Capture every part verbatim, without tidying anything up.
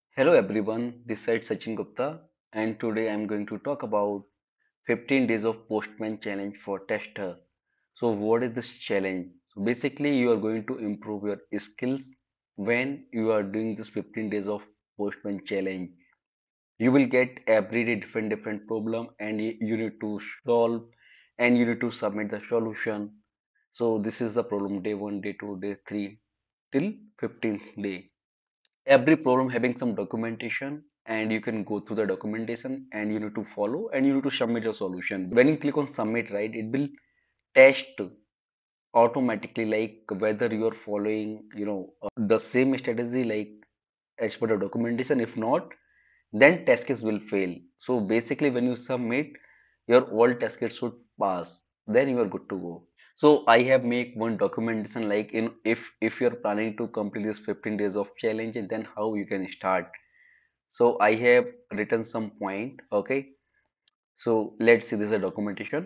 Hello everyone, this is Sachin Gupta, and today I'm going to talk about fifteen days of Postman challenge for tester. So what is this challenge? So basically you are going to improve your skills when you are doing this fifteen days of Postman challenge. You will get every day different different problem and y- you need to solve and you need to submit the solution. So this is the problem day one, day two, day three till fifteenth day. Every problem having some documentation and you can go through the documentation and you need to follow and you need to submit your solution. When you click on submit, right, it will test automatically like whether you are following, you know, uh, the same strategy like as per the documentation. If not, then test case will fail. So basically when you submit, your all test case should pass, then you are good to go. So I have make one documentation like in if if you're planning to complete this fifteen days of challenge, then how you can start. So I have written some point. Okay. So let's see, this is a documentation.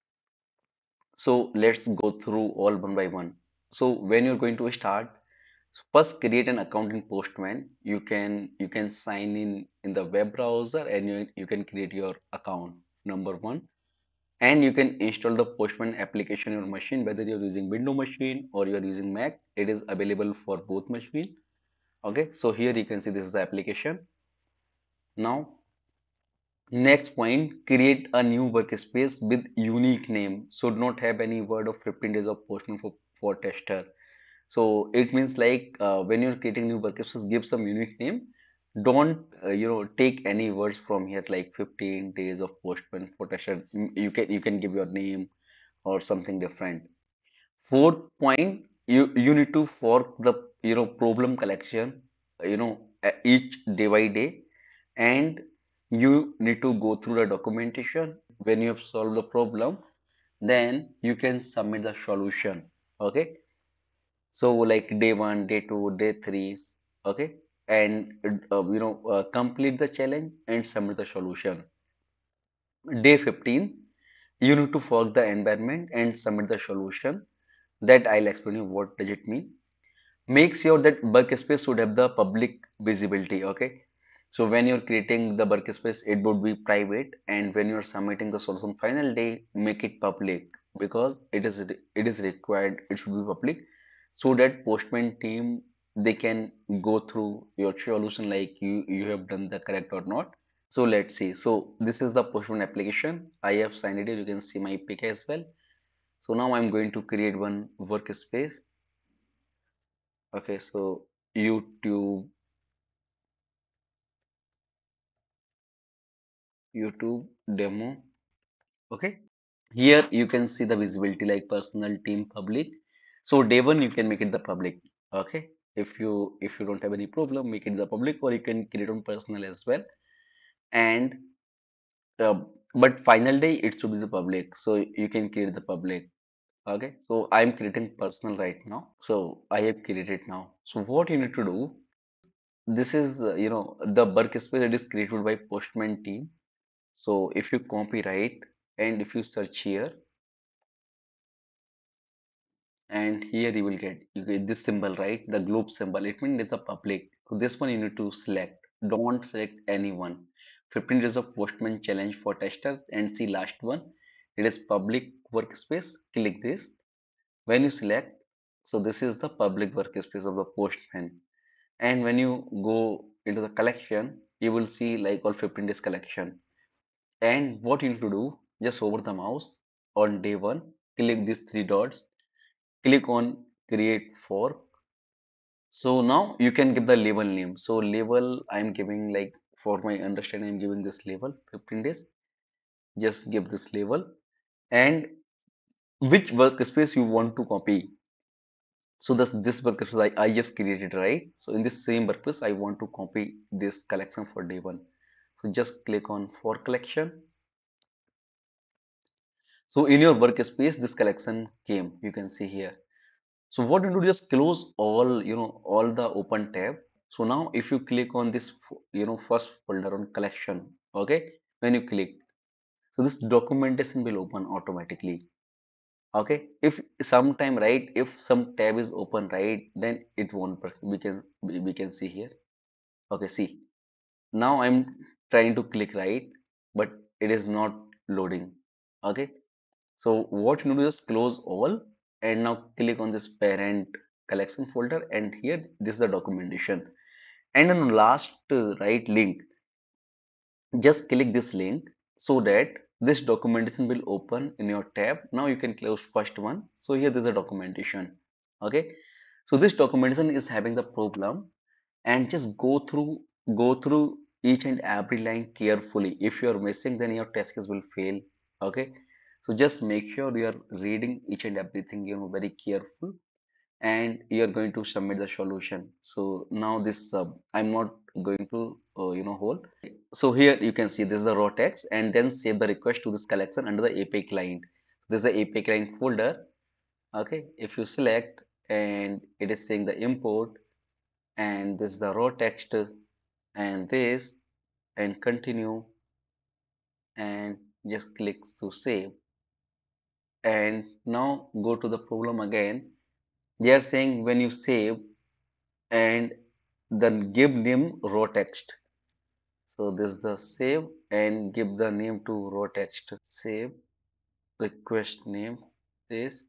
So let's go through all one by one. So when you're going to start, first create an account in Postman. You can you can sign in in the web browser and you, you can create your account. Number one. And you can install the Postman application on your machine, whether you're using Windows machine or you're using Mac. It is available for both machine. Okay, so here you can see this is the application. Now, next point, create a new workspace with unique name. Should not have any word of fifteen days of Postman for, for tester. So it means like uh, when you're creating new workspace, give some unique name. Don't uh, you know take any words from here like fifteen days of Postman for tester. Mm, You can you can give your name or something different. Fourth point, you you need to fork the you know problem collection, you know uh, each day by day, and you need to go through the documentation. When you have solved the problem, then you can submit the solution. Okay, so like day one, day two, day three, okay, and uh, you know uh, complete the challenge and submit the solution. Day fifteen, you need to fork the environment and submit the solution. That I'll explain you what does it mean. Make sure that workspace should have the public visibility. Okay, so when you're creating the workspace, it would be private, and when you're submitting the solution final day, make it public because it is it is required. It should be public so that Postman team they can go through your solution like you you have done the correct or not. So let's see. So this is the Postman application. I have signed it. You can see my pic as well. So now I'm going to create one workspace. Okay, so YouTube, YouTube demo. Okay, here you can see the visibility like personal, team, public. So day one you can make it the public. Okay, if you if you don't have any problem, make it the public, or you can create on personal as well. And uh, but final day it should be the public, so you can create the public. Okay, so I'm creating personal right now. So I have created now. So what you need to do? This is uh, you know the workspace that is created by Postman team. So if you copy right and if you search here and here you will get you get this symbol, right, the globe symbol. It means it's a public. So this one you need to select. Don't select anyone. fifteen days of Postman challenge for tester and see last one. It is public workspace. Click this. When you select, so this is the public workspace of the Postman. And when you go into the collection, you will see like all fifteen days collection. And what you need to do, just hover the mouse on day one, click these three dots, click on create fork. So now you can give the label name. So label I'm giving like for my understanding, I'm giving this label fifteen days. Just give this label and which workspace you want to copy. So this this workspace I, I just created, right? So in this same workspace, I want to copy this collection for day one. So just click on for collection. So in your workspace, this collection came. You can see here. So what you do, just close all, you know, all the open tab. So now if you click on this, you know, first folder on collection, okay, when you click, so this documentation will open automatically. Okay, if sometime, right, if some tab is open, right, then it won't work. We can we we can see here. Okay, see. Now I'm trying to click right, but it is not loading. Okay, so what you do is close all and now click on this parent collection folder, and here this is the documentation. And on last uh, right link, just click this link so that this documentation will open in your tab. Now you can close first one. So here this is the documentation. Okay, so this documentation is having the problem, and just go through go through each and every line carefully. If you are missing, then your test case will fail. Okay, so just make sure you are reading each and everything, you know, very careful, and you are going to submit the solution. So now this uh, I'm not going to uh, you know hold. So here you can see this is the raw text, and then save the request to this collection under the A P I client. This is the A P I client folder. Okay, if you select, and it is saying the import, and this is the raw text, and this, and continue, and just click to save. And now go to the problem again. They are saying when you save, and then give name raw text. So this is the save, and give the name to raw text. Save, request name, this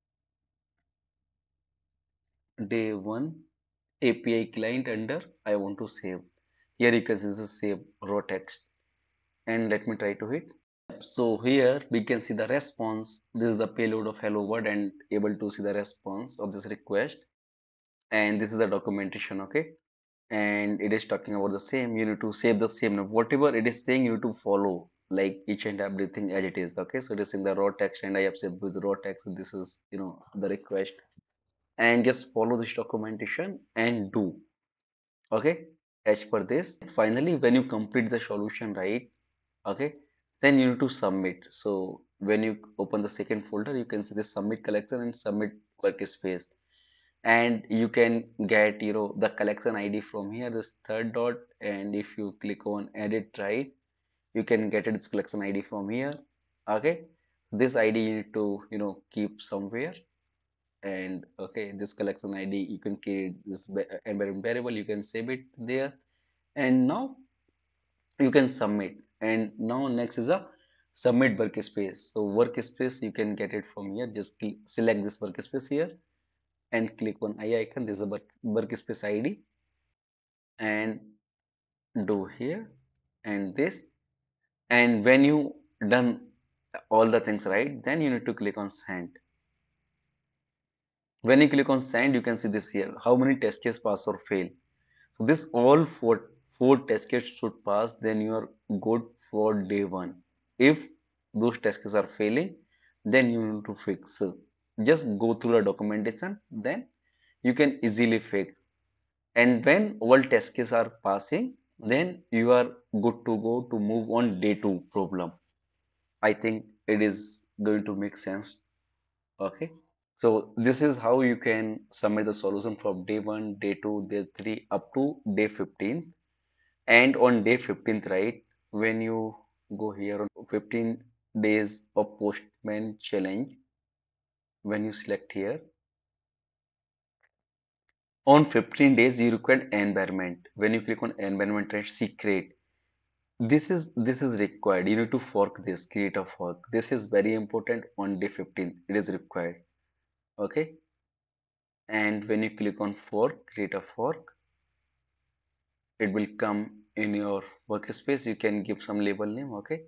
day one A P I client under I want to save. Here you can see this is save raw text, and let me try to hit. So here we can see the response. This is the payload of hello world, and able to see the response of this request. And this is the documentation. Okay, and it is talking about the same. You need to save the same. Now whatever it is saying, you need to follow like each and everything as it is. Okay, so it is in the raw text, and I have saved with raw text. So this is, you know, the request, and just follow this documentation and do. Okay, as per this. Finally, when you complete the solution, right? Okay, then you need to submit. So when you open the second folder, you can see the submit collection and submit workspace, and you can get, you know, the collection I D from here, this third dot, and if you click on edit, right, you can get its collection I D from here. Okay, this I D you need to, you know, keep somewhere. And okay, this collection I D you can create this environment variable, you can save it there, and now you can submit. And now next is a submit workspace. So workspace you can get it from here. Just select this workspace here and click on eye icon. This is a work, workspace I D, and do here and this. And when you done all the things right, then you need to click on send. When you click on send, you can see this here how many test case pass or fail. So this all four four test cases should pass, then you are good for day one. If those test cases are failing, then you need to fix. Just go through the documentation, then you can easily fix. And when all test cases are passing, then you are good to go to move on day two problem. I think it is going to make sense. Okay. So this is how you can submit the solution from day one, day two, day three, up to day fifteen. And on day fifteenth, right, when you go here on fifteen days of Postman challenge, when you select here, on fifteen days you require environment. When you click on environment and secret, this is this is required. You need to fork this, create a fork. This is very important on day fifteen. It is required. Okay. And when you click on fork, create a fork, it will come in your workspace. You can give some label name. Okay.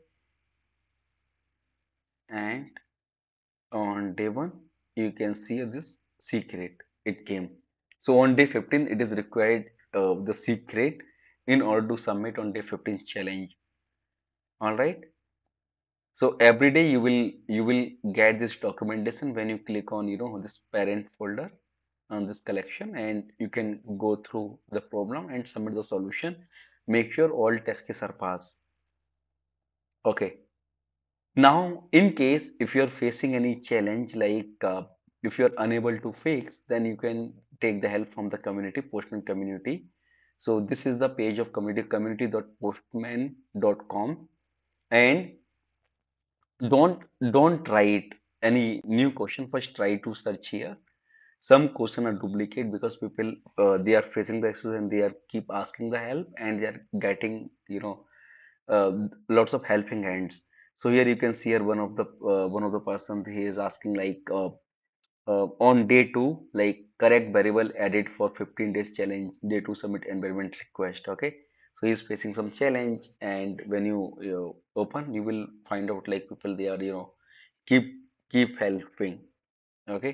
And on day one, you can see this secret. It came. So on day fifteen, it is required uh, the secret in order to submit on day fifteen challenge. All right. So every day you will you will get this documentation when you click on, you know, this parent folder on this collection, and you can go through the problem and submit the solution. Make sure all test cases are passed. Okay. Now, in case if you're facing any challenge, like uh, if you're unable to fix, then you can take the help from the community, Postman community. So this is the page of community, community dot postman dot com, and don't don't write any new question. First, try to search here. some question are duplicate because people uh, they are facing the issues and they are keep asking the help and they are getting you know uh, lots of helping hands. So here you can see here one of the uh, one of the person he is asking like uh, uh, on day two, like correct variable added for fifteen days challenge, day two submit environment request. Okay, so he's facing some challenge, and when you, you know, open, you will find out like people they are you know keep keep helping. Okay,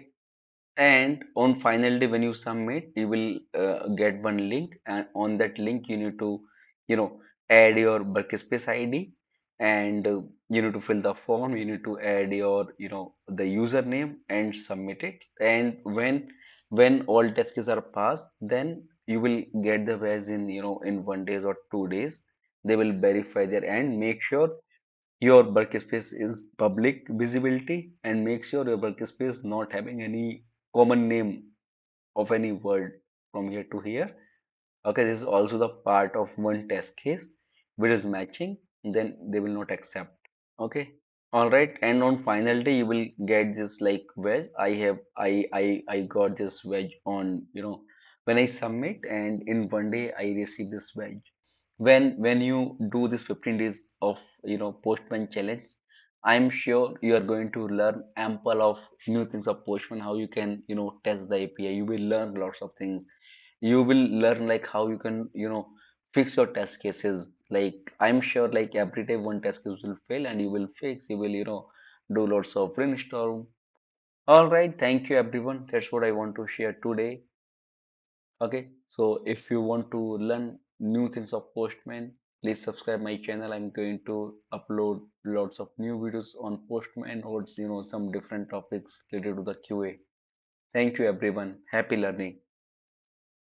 and on final day when you submit, you will uh, get one link, and on that link you need to, you know, add your workspace I D, and uh, you need to fill the form. You need to add your, you know, the username and submit it. And when when all test cases are passed, then you will get the badge in, you know, in one days or two days. They will verify their end, make sure your workspace is public visibility, and make sure your workspace not having any common name of any word from here to here. Okay, this is also the part of one test case which is matching, then they will not accept. Okay. All right. And on final day, you will get this like wedge. I have I I I got this wedge on, you know, when I submit, and in one day I receive this wedge. When when you do this fifteen days of, you know, Postman challenge, I'm sure you are going to learn ample of new things of Postman, how you can, you know, test the A P I. You will learn lots of things. You will learn like how you can, you know, fix your test cases. Like I'm sure like every day one test case will fail and you will fix, you will, you know, do lots of reinstall. All right, thank you everyone, that's what I want to share today. Okay, so if you want to learn new things of Postman, please subscribe my channel. I'm going to upload lots of new videos on Postman, or you know, some different topics related to the Q A. Thank you everyone, happy learning.